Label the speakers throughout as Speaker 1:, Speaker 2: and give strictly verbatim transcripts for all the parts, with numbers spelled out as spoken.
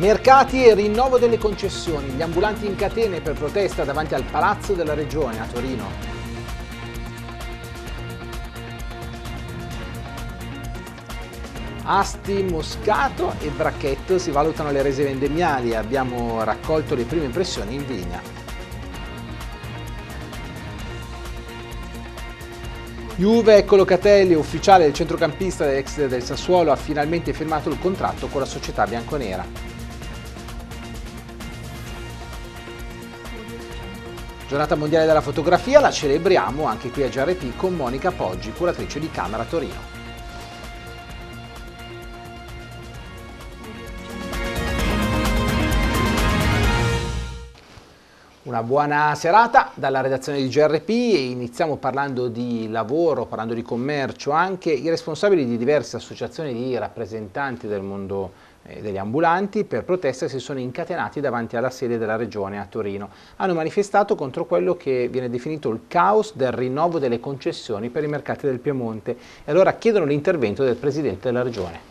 Speaker 1: Mercati e rinnovo delle concessioni, gli ambulanti in catene per protesta davanti al Palazzo della Regione a Torino. Asti, Moscato e Bracchetto si valutano le rese vendemmiali, abbiamo raccolto le prime impressioni in vigna. Juve, ecco Locatelli, ufficiale del centrocampista ex del Sassuolo, ha finalmente firmato il contratto con la società bianconera. Giornata mondiale della fotografia, la celebriamo anche qui a G R P con Monica Poggi, curatrice di Camera Torino. Una buona serata dalla redazione di G R P e iniziamo parlando di lavoro, parlando di commercio. Anche i responsabili di diverse associazioni di rappresentanti del mondo eh, degli ambulanti per protesta si sono incatenati davanti alla sede della Regione a Torino. Hanno manifestato contro quello che viene definito il caos del rinnovo delle concessioni per i mercati del Piemonte e allora chiedono l'intervento del Presidente della Regione.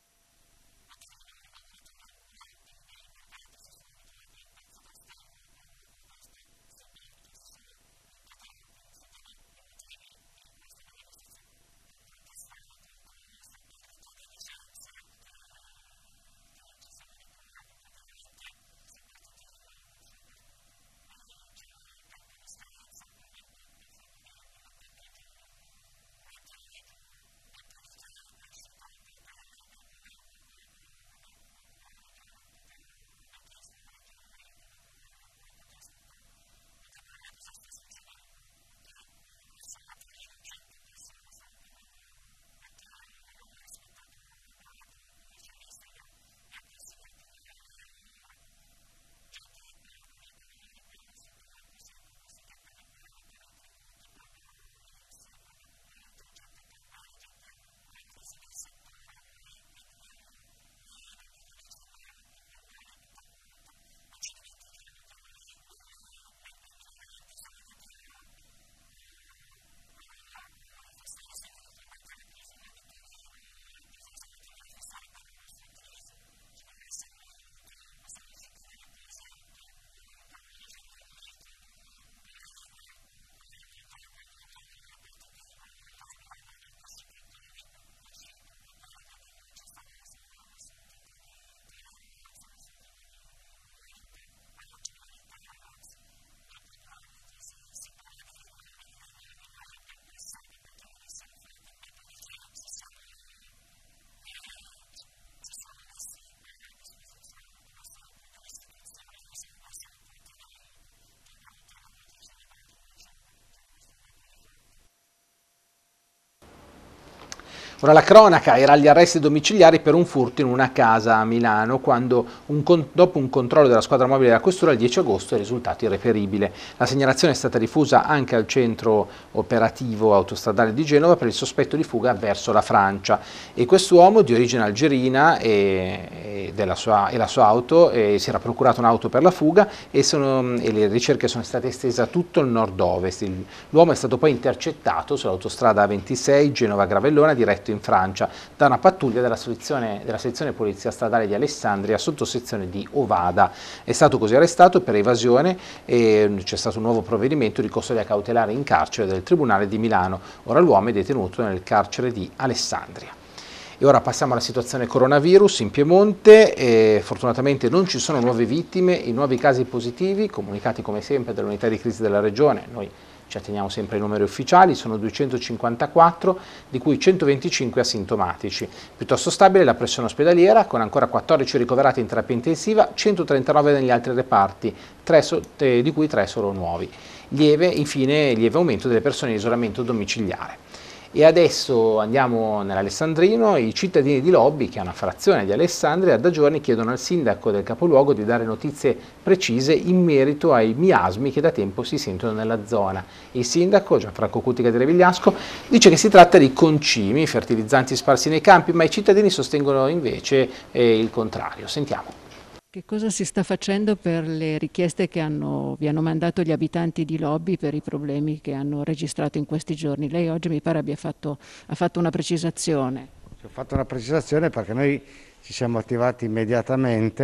Speaker 1: Ora la cronaca era agli arresti domiciliari per un furto in una casa a Milano quando un dopo un controllo della squadra mobile della questura il dieci agosto è risultato irreperibile. La segnalazione è stata diffusa anche al centro operativo autostradale di Genova per il sospetto di fuga verso la Francia e quest'uomo di origine algerina e, e, della sua, e la sua auto e si era procurato un'auto per la fuga e, sono, e le ricerche sono state estese a tutto il nord-ovest. L'uomo è stato poi intercettato sull'autostrada A ventisei Genova-Gravellona diretto in Francia da una pattuglia della sezione, della sezione polizia stradale di Alessandria sotto sezione di Ovada. È stato così arrestato per evasione e c'è stato un nuovo provvedimento di custodia cautelare in carcere del Tribunale di Milano. Ora l'uomo è detenuto nel carcere di Alessandria. E ora passiamo alla situazione coronavirus in Piemonte. E fortunatamente non ci sono nuove vittime, i nuovi casi positivi comunicati come sempre dall'unità di crisi della regione. Noi ci atteniamo sempre ai numeri ufficiali, sono duecentocinquantaquattro, di cui centoventicinque asintomatici. Piuttosto stabile la pressione ospedaliera, con ancora quattordici ricoverati in terapia intensiva, centotrentanove negli altri reparti, tre so, eh, di cui tre sono nuovi. Lieve, infine, lieve aumento delle persone in isolamento domiciliare. E adesso andiamo nell'Alessandrino. I cittadini di Lobbi, che è una frazione di Alessandria, da giorni chiedono al sindaco del capoluogo di dare notizie precise in merito ai miasmi che da tempo si sentono nella zona. Il sindaco, Gianfranco Cutica di Revigliasco, dice che si tratta di concimi, fertilizzanti sparsi nei campi, ma i cittadini sostengono invece eh, il contrario. Sentiamo.
Speaker 2: Che cosa si sta facendo per le richieste che hanno, vi hanno mandato gli abitanti di Lobbi per i problemi che hanno registrato in questi giorni? Lei oggi mi pare abbia fatto, ha fatto una precisazione.
Speaker 3: Ho fatto una precisazione perché noi ci siamo attivati immediatamente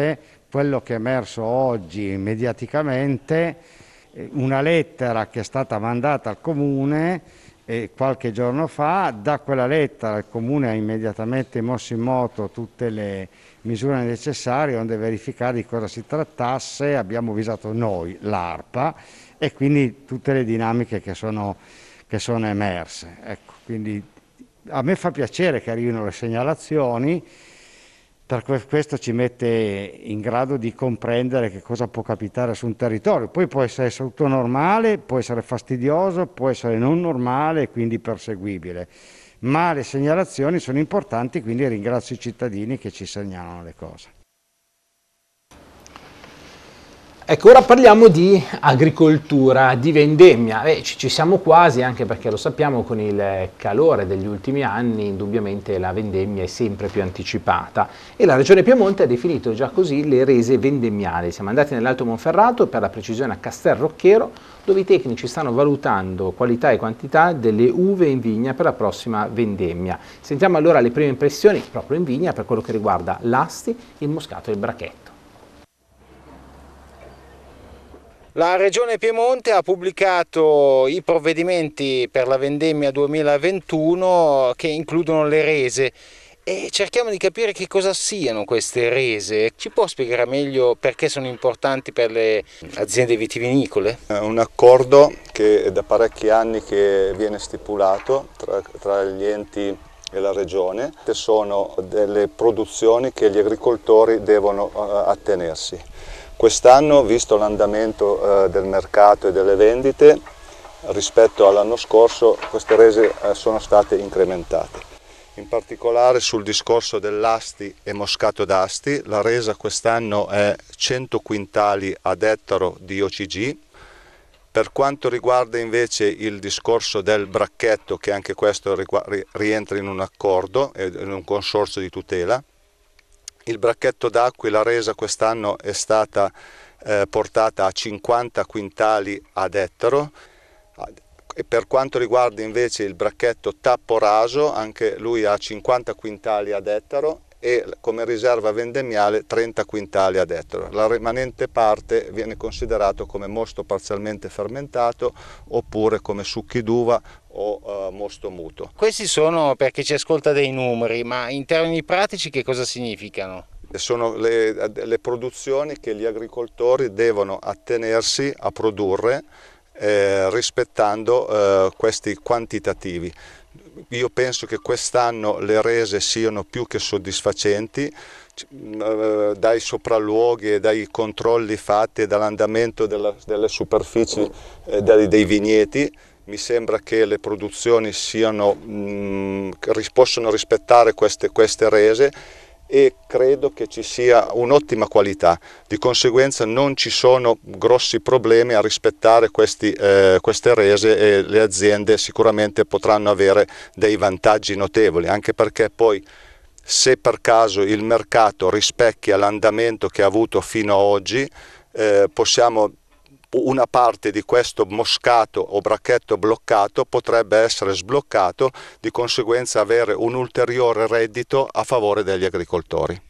Speaker 3: quello che è emerso oggi mediaticamente, una lettera che è stata mandata al Comune eh, qualche giorno fa. Da quella lettera il Comune ha immediatamente mosso in moto tutte le misure necessarie onde verificare di cosa si trattasse. Abbiamo avvisato noi, l'ARPA, e quindi tutte le dinamiche che sono, che sono emerse. Ecco, quindi a me fa piacere che arrivino le segnalazioni, perché questo ci mette in grado di comprendere che cosa può capitare su un territorio. Poi può essere tutto normale, può essere fastidioso, può essere non normale e quindi perseguibile. Ma le segnalazioni sono importanti, quindi ringrazio i cittadini che ci segnalano le cose.
Speaker 1: Ecco, ora parliamo di agricoltura, di vendemmia. Eh, ci, ci siamo quasi, anche perché lo sappiamo, con il calore degli ultimi anni indubbiamente la vendemmia è sempre più anticipata e la Regione Piemonte ha definito già così le rese vendemmiali. Siamo andati nell'Alto Monferrato, per la precisione a Castel Rocchero, dove i tecnici stanno valutando qualità e quantità delle uve in vigna per la prossima vendemmia. Sentiamo allora le prime impressioni proprio in vigna per quello che riguarda l'Asti, il Moscato e il Bracchetto.
Speaker 4: La Regione Piemonte ha pubblicato i provvedimenti per la vendemmia duemilaventuno che includono le rese e cerchiamo di capire che cosa siano queste rese. Ci può spiegare meglio perché sono importanti per le aziende vitivinicole?
Speaker 5: È un accordo che è da parecchi anni che viene stipulato tra, tra gli enti e la Regione, che sono delle produzioni che gli agricoltori devono uh, attenersi. Quest'anno, visto l'andamento eh, del mercato e delle vendite, rispetto all'anno scorso queste rese eh, sono state incrementate. In particolare sul discorso dell'Asti e Moscato d'Asti, la resa quest'anno è cento quintali ad ettaro di O C G. Per quanto riguarda invece il discorso del Bracchetto, che anche questo rientra in un accordo, in un consorzio di tutela, il Bracchetto d'acqui, la resa quest'anno è stata eh, portata a cinquanta quintali ad ettaro, e per quanto riguarda invece il Bracchetto Tappo Raso, anche lui ha cinquanta quintali ad ettaro e come riserva vendemmiale trenta quintali ad ettaro. La rimanente parte viene considerato come mosto parzialmente fermentato oppure come succhi d'uva o uh, mosto muto.
Speaker 4: Questi sono, per chi ci ascolta, dei numeri, ma in termini pratici che cosa significano?
Speaker 5: Sono le, le produzioni che gli agricoltori devono attenersi a produrre eh, rispettando eh, questi quantitativi. Io penso che quest'anno le rese siano più che soddisfacenti, dai sopralluoghi e dai controlli fatti e dall'andamento delle superfici eh, dei, dei vigneti. Mi sembra che le produzioni siano, mh, possano rispettare queste, queste rese e credo che ci sia un'ottima qualità, di conseguenza non ci sono grossi problemi a rispettare questi, eh, queste rese e le aziende sicuramente potranno avere dei vantaggi notevoli, anche perché poi se per caso il mercato rispecchia l'andamento che ha avuto fino ad oggi, eh, possiamo una parte di questo moscato o bracchetto bloccato potrebbe essere sbloccato, di conseguenza avere un ulteriore reddito a favore degli agricoltori.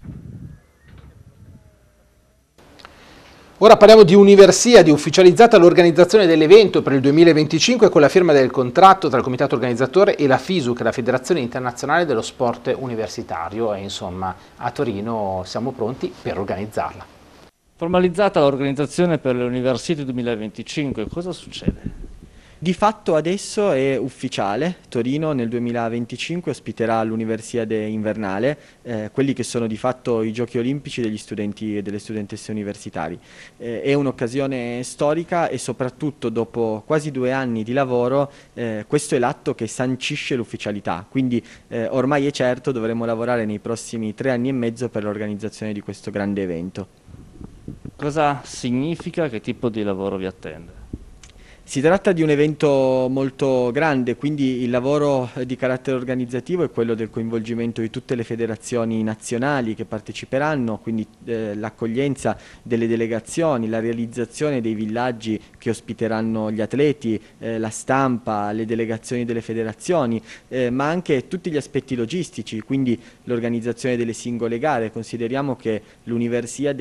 Speaker 1: Ora parliamo di Universiadi, ufficializzata l'organizzazione dell'evento per il duemilaventicinque con la firma del contratto tra il comitato organizzatore e la FISU, che è la Federazione Internazionale dello Sport Universitario, e insomma a Torino siamo pronti per organizzarla.
Speaker 6: Formalizzata l'organizzazione per le Universiadi duemilaventicinque, cosa succede?
Speaker 7: Di fatto adesso è ufficiale, Torino nel duemilaventicinque ospiterà l'Universiade invernale, eh, quelli che sono di fatto i giochi olimpici degli studenti e delle studentesse universitari. Eh, è un'occasione storica e soprattutto dopo quasi due anni di lavoro eh, questo è l'atto che sancisce l'ufficialità, quindi eh, ormai è certo dovremo lavorare nei prossimi tre anni e mezzo per l'organizzazione di questo grande evento.
Speaker 6: Cosa significa? Che tipo di lavoro vi attende?
Speaker 7: Si tratta di un evento molto grande, quindi il lavoro di carattere organizzativo è quello del coinvolgimento di tutte le federazioni nazionali che parteciperanno, quindi eh, l'accoglienza delle delegazioni, la realizzazione dei villaggi che ospiteranno gli atleti, eh, la stampa, le delegazioni delle federazioni, eh, ma anche tutti gli aspetti logistici, quindi l'organizzazione delle singole gare. Consideriamo che l'Universiade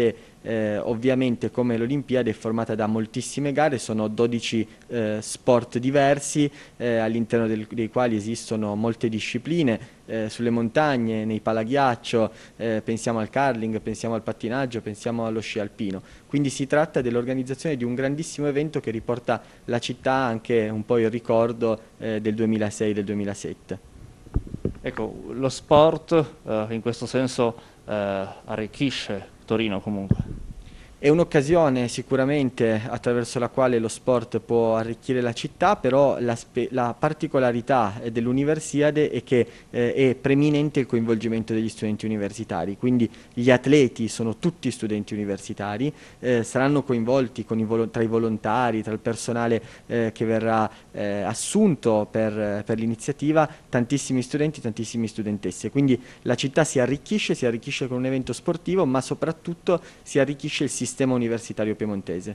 Speaker 7: eh, ovviamente come l'Olimpiade è formata da moltissime gare, sono dodici eh, sport diversi eh, all'interno del, dei quali esistono molte discipline. Eh, sulle montagne, nei palaghiaccio, eh, pensiamo al curling, pensiamo al pattinaggio, pensiamo allo sci alpino. Quindi si tratta dell'organizzazione di un grandissimo evento che riporta la città anche un po' il ricordo eh, del duemilasei e del duemilasette.
Speaker 6: Ecco, lo sport eh, in questo senso eh, arricchisce Torino comunque.
Speaker 7: È un'occasione sicuramente attraverso la quale lo sport può arricchire la città, però la, la particolarità dell'Universiade è che eh, è preminente il coinvolgimento degli studenti universitari, quindi gli atleti sono tutti studenti universitari, eh, saranno coinvolti con i tra i volontari, tra il personale eh, che verrà eh, assunto per, per l'iniziativa, tantissimi studenti, tantissime studentesse, quindi la città si arricchisce, si arricchisce con un evento sportivo, ma soprattutto si arricchisce il sistema sistema universitario piemontese.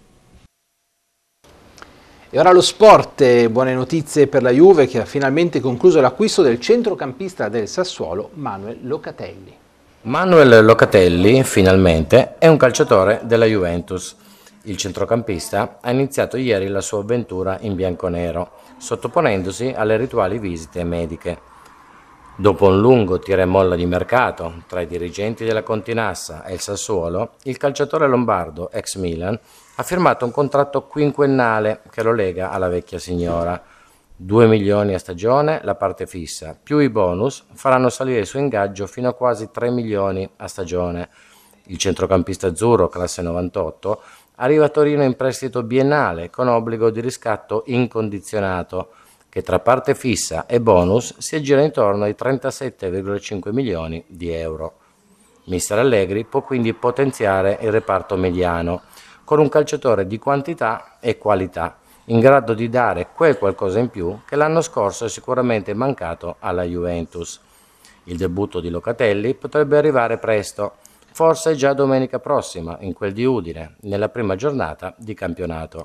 Speaker 1: E ora lo sport, buone notizie per la Juve che ha finalmente concluso l'acquisto del centrocampista del Sassuolo Manuel Locatelli.
Speaker 8: Manuel Locatelli finalmente è un calciatore della Juventus. Il centrocampista ha iniziato ieri la sua avventura in bianconero, sottoponendosi alle rituali visite mediche. Dopo un lungo tira e molla di mercato tra i dirigenti della Continassa e il Sassuolo, il calciatore lombardo, ex Milan, ha firmato un contratto quinquennale che lo lega alla vecchia signora. due milioni a stagione, la parte fissa, più i bonus faranno salire il suo ingaggio fino a quasi tre milioni a stagione. Il centrocampista azzurro, classe novantotto, arriva a Torino in prestito biennale con obbligo di riscatto incondizionato, che tra parte fissa e bonus si aggira intorno ai trentasette virgola cinque milioni di euro. Mister Allegri può quindi potenziare il reparto mediano con un calciatore di quantità e qualità, in grado di dare quel qualcosa in più che l'anno scorso è sicuramente mancato alla Juventus. Il debutto di Locatelli potrebbe arrivare presto, forse già domenica prossima, in quel di Udine, nella prima giornata di campionato.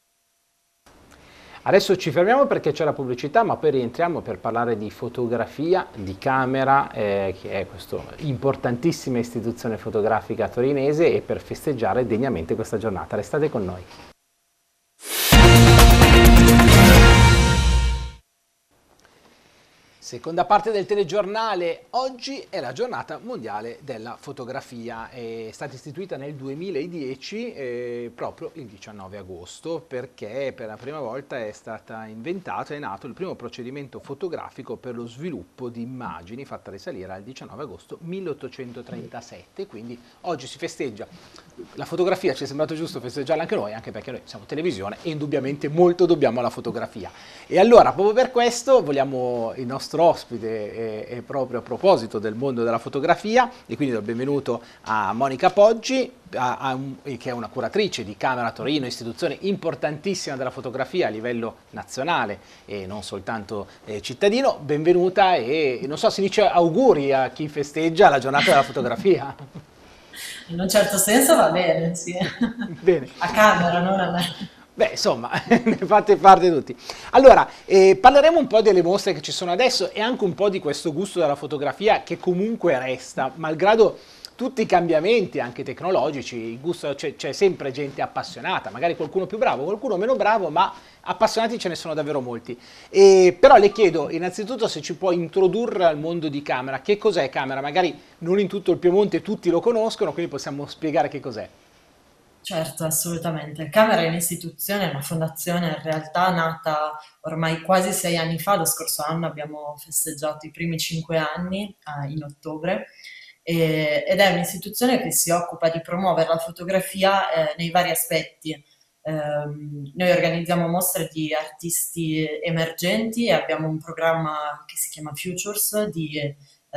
Speaker 1: Adesso ci fermiamo perché c'è la pubblicità, ma poi rientriamo per parlare di fotografia, di camera, eh, che è questa importantissima istituzione fotografica torinese, e per festeggiare degnamente questa giornata. Restate con noi. Seconda parte del telegiornale. Oggi è la giornata mondiale della fotografia, è stata istituita nel duemiladieci eh, proprio il diciannove agosto, perché per la prima volta è stata inventata, è nato il primo procedimento fotografico per lo sviluppo di immagini, fatta risalire al diciannove agosto milleottocentotrentasette, quindi oggi si festeggia la fotografia. Ci è sembrato giusto festeggiarla anche noi, anche perché noi siamo televisione e indubbiamente molto dobbiamo alla fotografia. E allora, proprio per questo, vogliamo il nostro ospite è, è proprio a proposito del mondo della fotografia, e quindi do il benvenuto a Monica Poggi, a, a un, che è una curatrice di Camera Torino, istituzione importantissima della fotografia a livello nazionale e non soltanto eh, cittadino. Benvenuta, e, e non so, si dice auguri a chi festeggia la giornata della fotografia.
Speaker 9: In un certo senso va bene, sì.
Speaker 1: Bene.
Speaker 9: A Camera, non a me.
Speaker 1: Beh, insomma, ne fate parte tutti. Allora, eh, parleremo un po' delle mostre che ci sono adesso e anche un po' di questo gusto della fotografia che comunque resta, malgrado tutti i cambiamenti anche tecnologici. Il gusto, c'è, c'è sempre gente appassionata, magari qualcuno più bravo, qualcuno meno bravo, ma appassionati ce ne sono davvero molti. E, però le chiedo innanzitutto se ci può introdurre al mondo di Camera. Che cos'è Camera? Magari non in tutto il Piemonte tutti lo conoscono, quindi possiamo spiegare che cos'è.
Speaker 9: Certo, assolutamente. Camera è un'istituzione, una fondazione in realtà nata ormai quasi sei anni fa. Lo scorso anno abbiamo festeggiato i primi cinque anni eh, in ottobre, e, ed è un'istituzione che si occupa di promuovere la fotografia eh, nei vari aspetti. Eh, noi organizziamo mostre di artisti emergenti e abbiamo un programma che si chiama Futures di eh,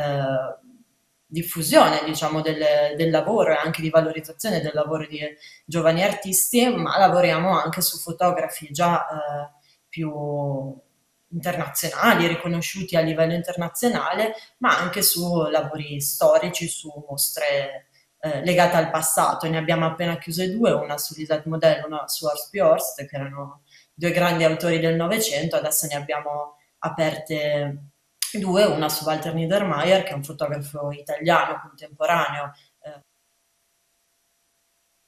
Speaker 9: diffusione, diciamo, del, del lavoro e anche di valorizzazione del lavoro di giovani artisti, ma lavoriamo anche su fotografi già eh, più internazionali, riconosciuti a livello internazionale, ma anche su lavori storici, su mostre eh, legate al passato. Ne abbiamo appena chiuse due, una su Lisette Model, una su Horst P. Horst, che erano due grandi autori del Novecento. Adesso ne abbiamo aperte due, una su Walter Niedermayer, che è un fotografo italiano contemporaneo, eh,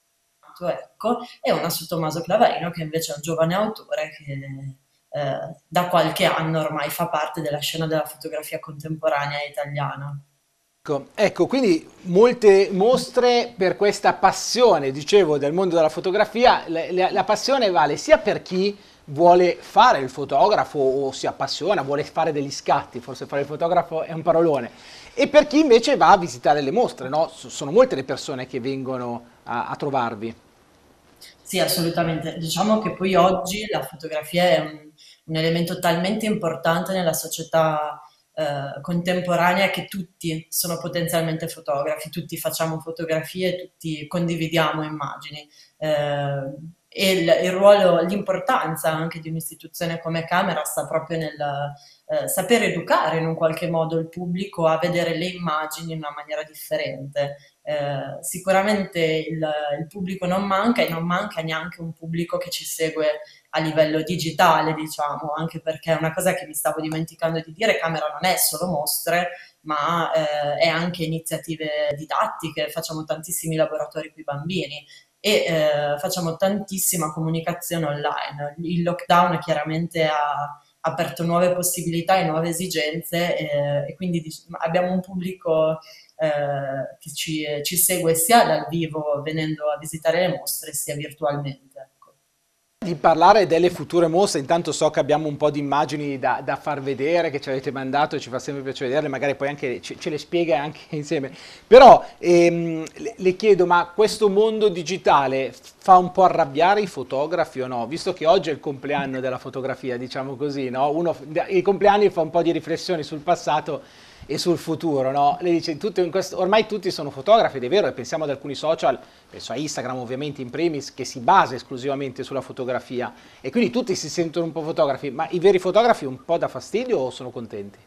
Speaker 9: nato, ecco, e una su Tommaso Clavarino, che invece è un giovane autore che eh, da qualche anno ormai fa parte della scena della fotografia contemporanea italiana.
Speaker 1: Ecco, ecco, quindi molte mostre per questa passione, dicevo, del mondo della fotografia. Le- le- la passione vale sia per chi vuole fare il fotografo o si appassiona, vuole fare degli scatti, forse fare il fotografo è un parolone, e per chi invece va a visitare le mostre, no? S- Sono molte le persone che vengono a, a trovarvi.
Speaker 9: Sì, assolutamente. Diciamo che poi oggi la fotografia è un, un elemento talmente importante nella società eh, contemporanea che tutti sono potenzialmente fotografi, tutti facciamo fotografie, tutti condividiamo immagini. Eh, e il, il ruolo, l'importanza anche di un'istituzione come Camera sta proprio nel eh, saper educare in un qualche modo il pubblico a vedere le immagini in una maniera differente. Eh, sicuramente il, il pubblico non manca e non manca neanche un pubblico che ci segue a livello digitale, diciamo, anche perché una cosa che mi stavo dimenticando di dire, Camera non è solo mostre, ma eh, è anche iniziative didattiche, facciamo tantissimi laboratori con i bambini e eh, facciamo tantissima comunicazione online. Il lockdown chiaramente ha aperto nuove possibilità e nuove esigenze eh, e quindi dic- abbiamo un pubblico eh, che ci, ci segue sia dal vivo venendo a visitare le mostre sia virtualmente. Ecco.
Speaker 1: Di parlare delle future mostre, intanto so che abbiamo un po' di immagini da, da far vedere, che ci avete mandato e ci fa sempre piacere vederle, magari poi anche ce, ce le spiega anche insieme. Però ehm, le, le chiedo, ma questo mondo digitale fa un po' arrabbiare i fotografi o no? Visto che oggi è il compleanno della fotografia, diciamo così, no? Uno, i compleanni fa un po' di riflessioni sul passato e sul futuro, no? Lei dice, tutto in questo, ormai tutti sono fotografi, ed è vero, e pensiamo ad alcuni social, penso a Instagram ovviamente in primis, che si basa esclusivamente sulla fotografia, e quindi tutti si sentono un po' fotografi, ma i veri fotografi un po' dà fastidio o sono contenti?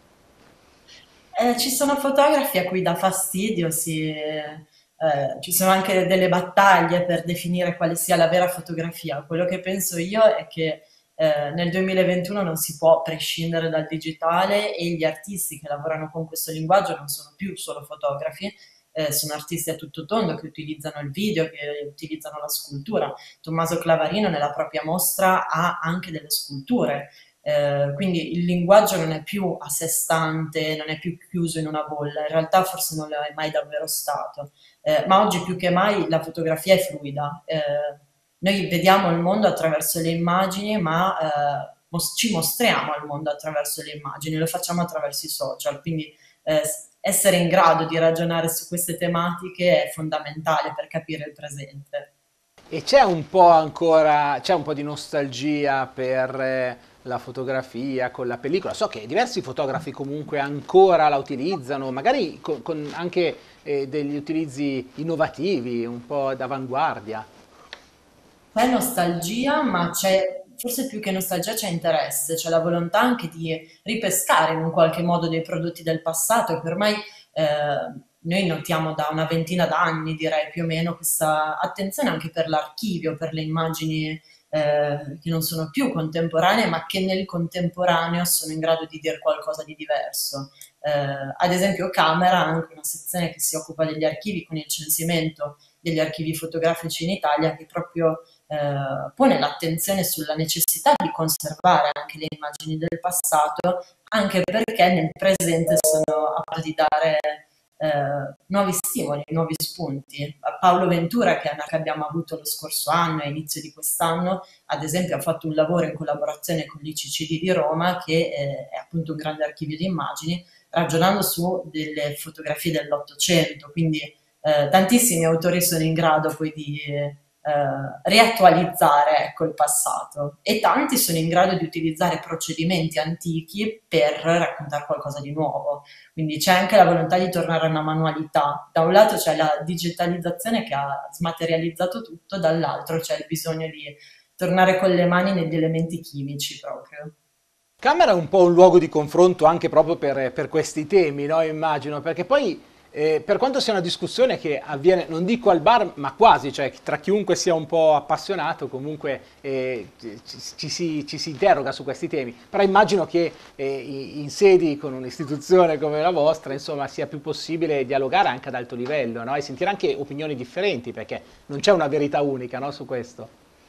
Speaker 9: Eh, ci sono fotografi a cui dà fastidio, sì, eh, ci sono anche delle battaglie per definire quale sia la vera fotografia. Quello che penso io è che eh, nel duemilaventuno non si può prescindere dal digitale e gli artisti che lavorano con questo linguaggio non sono più solo fotografi, eh, sono artisti a tutto tondo che utilizzano il video, che utilizzano la scultura. Tommaso Clavarino nella propria mostra ha anche delle sculture. Eh, quindi il linguaggio non è più a sé stante, non è più chiuso in una bolla, in realtà forse non lo è mai davvero stato. Eh, ma oggi più che mai la fotografia è fluida. Eh, noi vediamo il mondo attraverso le immagini, ma eh, mos- ci mostriamo al mondo attraverso le immagini, lo facciamo attraverso i social, quindi eh, s- essere in grado di ragionare su queste tematiche è fondamentale per capire il presente.
Speaker 1: E c'è un po' ancora, c'è un po' di nostalgia per eh, la fotografia con la pellicola. So che diversi fotografi comunque ancora la utilizzano, magari con, con anche eh, degli utilizzi innovativi, un po' d'avanguardia.
Speaker 9: C'è nostalgia, ma c'è forse più che nostalgia c'è interesse, c'è la volontà anche di ripescare in un qualche modo dei prodotti del passato che ormai eh, noi notiamo da una ventina d'anni, direi più o meno, questa attenzione anche per l'archivio, per le immagini eh, che non sono più contemporanee, ma che nel contemporaneo sono in grado di dire qualcosa di diverso. Eh, ad esempio Camera ha anche una sezione che si occupa degli archivi con il censimento degli archivi fotografici in Italia che proprio eh, pone l'attenzione sulla necessità di conservare anche le immagini del passato, anche perché nel presente sono a modo di dare eh, nuovi stimoli, nuovi spunti. Paolo Ventura, che, che abbiamo avuto lo scorso anno e inizio di quest'anno, ad esempio ha fatto un lavoro in collaborazione con l'I C C D di Roma, che eh, è appunto un grande archivio di immagini, ragionando su delle fotografie dell'Ottocento, quindi eh, tantissimi autori sono in grado poi di eh, riattualizzare, ecco, il passato, e tanti sono in grado di utilizzare procedimenti antichi per raccontare qualcosa di nuovo. Quindi c'è anche la volontà di tornare a una manualità. Da un lato c'è la digitalizzazione che ha smaterializzato tutto, dall'altro c'è il bisogno di tornare con le mani negli elementi chimici proprio.
Speaker 1: Camera è un po' un luogo di confronto anche proprio per, per questi temi, no? Immagino, perché poi Eh, per quanto sia una discussione che avviene, non dico al bar, ma quasi, cioè tra chiunque sia un po' appassionato, comunque eh, ci, ci si, ci si interroga su questi temi, però immagino che eh, in sedi con un'istituzione come la vostra, insomma, sia più possibile dialogare anche ad alto livello, no? E sentire anche opinioni differenti, perché non c'è una verità unica, no, su questo.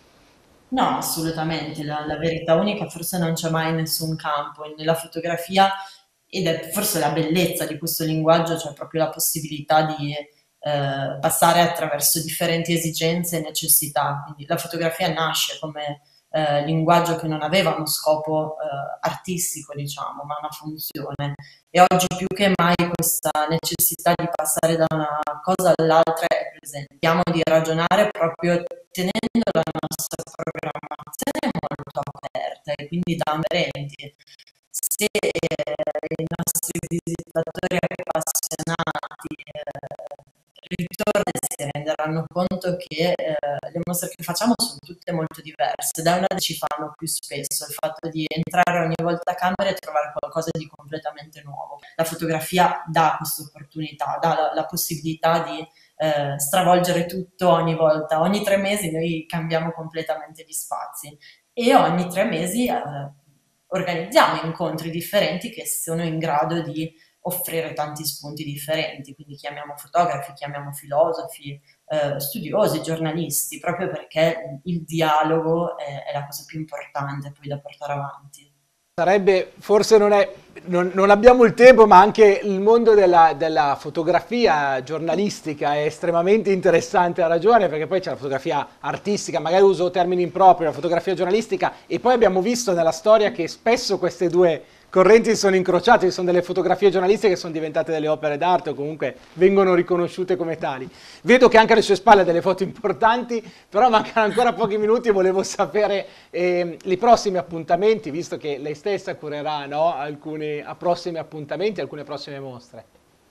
Speaker 9: No, assolutamente, la, la verità unica forse non c'è mai in nessun campo, e nella fotografia, ed è forse la bellezza di questo linguaggio, cioè proprio la possibilità di eh, passare attraverso differenti esigenze e necessità. Quindi la fotografia nasce come eh, linguaggio che non aveva uno scopo eh, artistico, diciamo, ma una funzione. E oggi più che mai questa necessità di passare da una cosa all'altra è presente. Cerchiamo di ragionare proprio tenendo la nostra programmazione molto aperta e quindi trasparenti. Se eh, i nostri visitatori appassionati eh, ritornano si renderanno conto che eh, le mostre che facciamo sono tutte molto diverse, da una ci fanno più spesso, il fatto di entrare ogni volta a camera e trovare qualcosa di completamente nuovo. La fotografia dà questa opportunità, dà la, la possibilità di eh, stravolgere tutto ogni volta. Ogni tre mesi noi cambiamo completamente gli spazi e ogni tre mesi eh, organizziamo incontri differenti che sono in grado di offrire tanti spunti differenti, quindi chiamiamo fotografi, chiamiamo filosofi, eh, studiosi, giornalisti, proprio perché il dialogo è, è la cosa più importante poi da portare avanti.
Speaker 1: Sarebbe, forse non è, non, non abbiamo il tempo, ma anche il mondo della, della fotografia giornalistica è estremamente interessante, ha ragione, perché poi c'è la fotografia artistica, magari uso termini impropri, la fotografia giornalistica, e poi abbiamo visto nella storia che spesso queste due correnti sono incrociate, ci sono delle fotografie giornalistiche che sono diventate delle opere d'arte o comunque vengono riconosciute come tali. Vedo che anche alle sue spalle ha delle foto importanti, però mancano ancora pochi minuti e volevo sapere eh, i prossimi appuntamenti, visto che lei stessa curerà, no, alcuni a prossimi appuntamenti, alcune prossime mostre.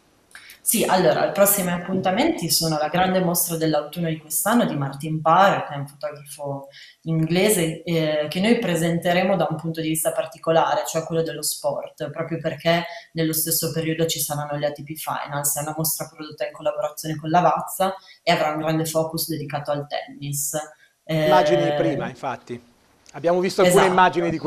Speaker 9: Sì, allora, i prossimi appuntamenti sono la grande mostra dell'autunno di quest'anno di Martin Parr, che è un fotografo inglese, eh, che noi presenteremo da un punto di vista particolare, cioè quello dello sport, proprio perché nello stesso periodo ci saranno le A T P Finals, è una mostra prodotta in collaborazione con Lavazza e avrà un grande focus dedicato al tennis.
Speaker 1: Immagini
Speaker 9: Eh,
Speaker 1: prima, infatti. Abbiamo visto alcune
Speaker 9: esatto.
Speaker 1: immagini di questo.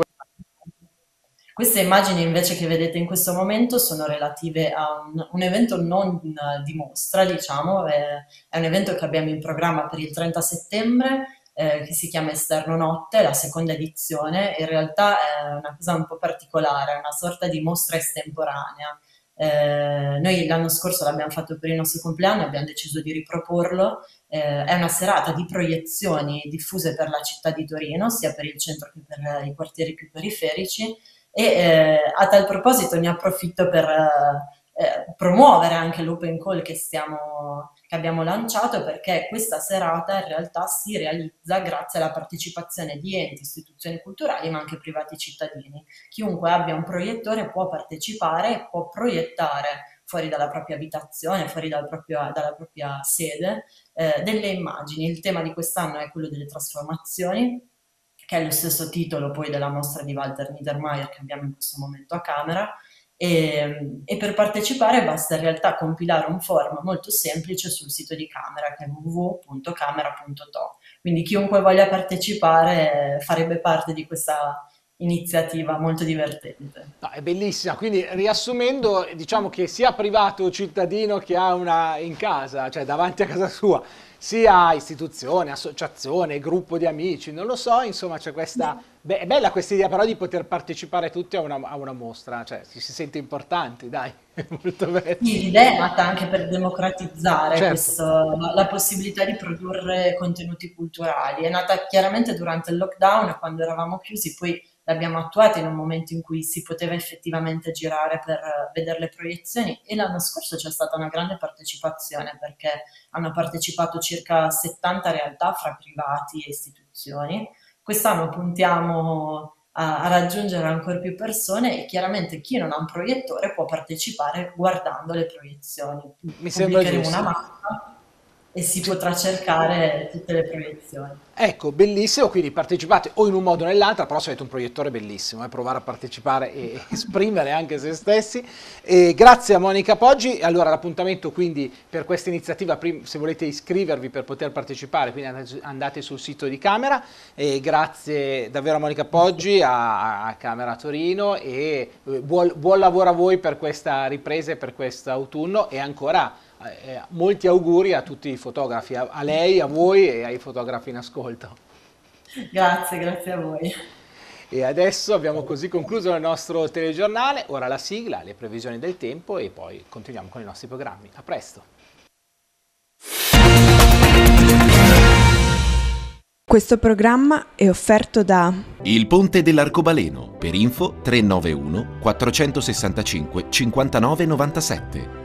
Speaker 9: Queste immagini invece che vedete in questo momento sono relative a un, un evento non eh, di mostra, diciamo, è, è un evento che abbiamo in programma per il trenta settembre, eh, che si chiama Esterno Notte, la seconda edizione. In realtà è una cosa un po' particolare, è una sorta di mostra estemporanea. Eh, noi l'anno scorso l'abbiamo fatto per il nostro compleanno, abbiamo deciso di riproporlo. Eh, è una serata di proiezioni diffuse per la città di Torino, sia per il centro che per i quartieri più periferici. E eh, a tal proposito ne approfitto per eh, promuovere anche l'open call che, stiamo, che abbiamo lanciato, perché questa serata in realtà si realizza grazie alla partecipazione di enti, istituzioni culturali, ma anche privati cittadini. Chiunque abbia un proiettore può partecipare e può proiettare fuori dalla propria abitazione, fuori dal proprio, dalla propria sede, eh, delle immagini. Il tema di quest'anno è quello delle trasformazioni, che è lo stesso titolo poi della mostra di Walter Niedermayer che abbiamo in questo momento a Camera, e, e per partecipare basta in realtà compilare un form molto semplice sul sito di Camera, che è w w w punto camera punto t o. Quindi chiunque voglia partecipare farebbe parte di questa iniziativa molto divertente.
Speaker 1: No, è bellissima, quindi riassumendo, diciamo che sia privato o cittadino che ha una in casa, cioè davanti a casa sua, sia istituzione, associazione, gruppo di amici, non lo so, insomma c'è questa, beh, è bella questa idea però di poter partecipare tutti a una, a una mostra, cioè ci si sente importanti, dai, è molto bello.
Speaker 9: Sì, l'idea è nata anche per democratizzare
Speaker 1: Certo.
Speaker 9: questo, la, la possibilità di produrre contenuti culturali, è nata chiaramente durante il lockdown, quando eravamo chiusi, poi l'abbiamo attuata in un momento in cui si poteva effettivamente girare per vedere le proiezioni, e l'anno scorso c'è stata una grande partecipazione perché hanno partecipato circa settanta realtà fra privati e istituzioni. Quest'anno puntiamo a, a raggiungere ancora più persone e chiaramente chi non ha un proiettore può partecipare guardando le proiezioni.
Speaker 1: Mi sembra
Speaker 9: Pubblicheremo
Speaker 1: giusto.
Speaker 9: una mappa e si potrà cercare tutte le proiezioni.
Speaker 1: Ecco, bellissimo, quindi partecipate o in un modo o nell'altro, però se avete un proiettore bellissimo, eh, provare a partecipare e esprimere anche se stessi. E grazie a Monica Poggi. Allora l'appuntamento quindi per questa iniziativa, se volete iscrivervi per poter partecipare, quindi andate sul sito di Camera. E grazie davvero a Monica Poggi, a, a Camera Torino, e buon, buon lavoro a voi per questa ripresa e per questo autunno, e ancora Eh, molti auguri a tutti i fotografi, a, a lei, a voi e ai fotografi in ascolto.
Speaker 9: Grazie, grazie a voi.
Speaker 1: E adesso abbiamo così concluso il nostro telegiornale, ora la sigla, le previsioni del tempo e poi continuiamo con i nostri programmi. A presto!
Speaker 10: Questo programma è offerto da
Speaker 11: Il Ponte dell'Arcobaleno. Per info tre nove uno quattrocentosessantacinque cinquantanove novantasette.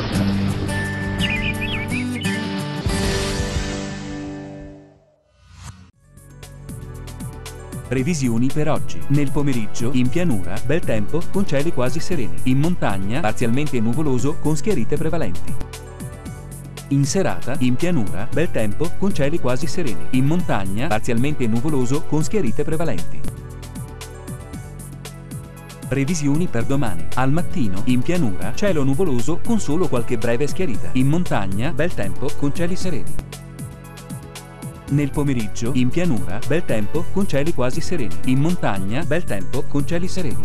Speaker 12: Previsioni per oggi. Nel pomeriggio, in pianura, bel tempo con cieli quasi sereni. In montagna, parzialmente nuvoloso con schiarite prevalenti. In serata, in pianura, bel tempo con cieli quasi sereni. In montagna, parzialmente nuvoloso con schiarite prevalenti. Previsioni per domani. Al mattino, in pianura, cielo nuvoloso con solo qualche breve schiarita. In montagna, bel tempo con cieli sereni. Nel pomeriggio, in pianura, bel tempo con cieli quasi sereni. In montagna, bel tempo con cieli sereni.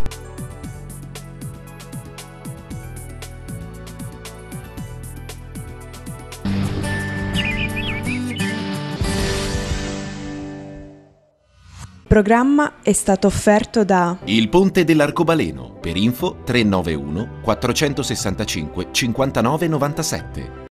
Speaker 10: Il programma è stato offerto da
Speaker 11: Il Ponte dell'Arcobaleno. Per info tre nove uno quattrocentosessantacinque cinquantanove novantasette.